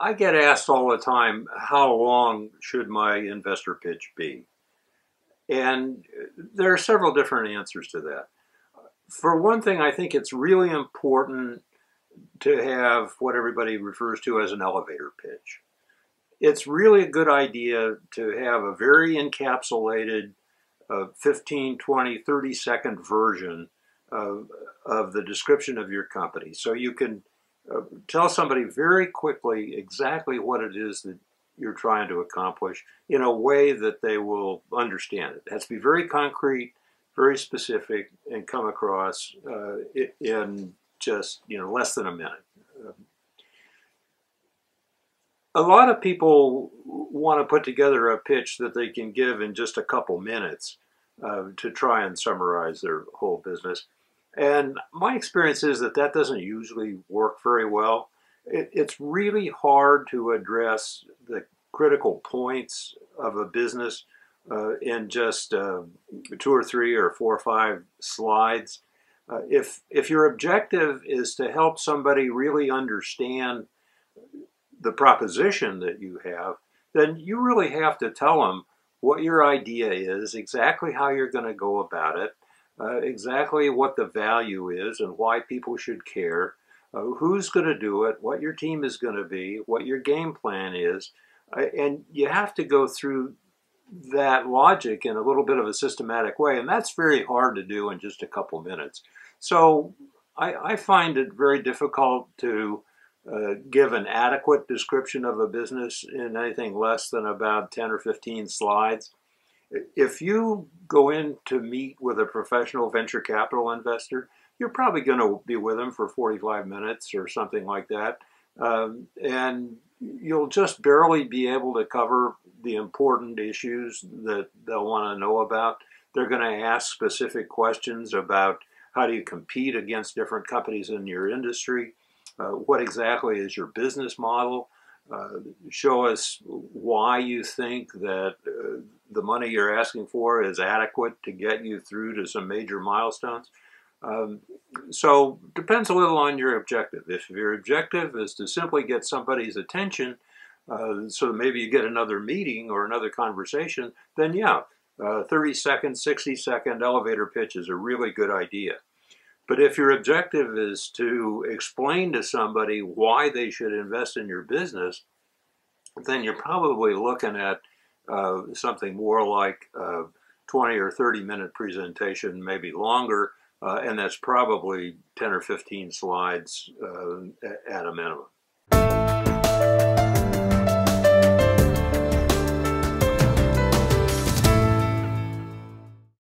I get asked all the time, how long should my investor pitch be? And there are several different answers to that. For one thing, I think it's really important to have what everybody refers to as an elevator pitch. It's really a good idea to have a very encapsulated 15, 20, 30-second version of the description of your company. So you can tell somebody very quickly exactly what it is that you're trying to accomplish in a way that they will understand it. It has to be very concrete, very specific, and come across in just less than a minute. A lot of people want to put together a pitch that they can give in just a couple minutes to try and summarize their whole business. And my experience is that that doesn't usually work very well. It's really hard to address the critical points of a business in just 2 or 3 or 4 or 5 slides. If your objective is to help somebody really understand the proposition that you have, then you really have to tell them what your idea is, exactly how you're going to go about it, exactly what the value is and why people should care, who's going to do it, what your team is going to be, what your game plan is. And you have to go through that logic in a little bit of a systematic way. And that's very hard to do in just a couple minutes. So I find it very difficult to give an adequate description of a business in anything less than about 10 or 15 slides. If you go in to meet with a professional venture capital investor, you're probably going to be with them for 45 minutes or something like that. And you'll just barely be able to cover the important issues that they'll want to know about. They're going to ask specific questions about how do you compete against different companies in your industry. What exactly is your business model? Show us why you think that the money you're asking for is adequate to get you through to some major milestones. So depends a little on your objective. If your objective is to simply get somebody's attention, so maybe you get another meeting or another conversation, then yeah, 30-second, 60-second elevator pitch is a really good idea. But if your objective is to explain to somebody why they should invest in your business, then you're probably looking at something more like a 20 or 30-minute presentation, maybe longer, and that's probably 10 or 15 slides at a minimum.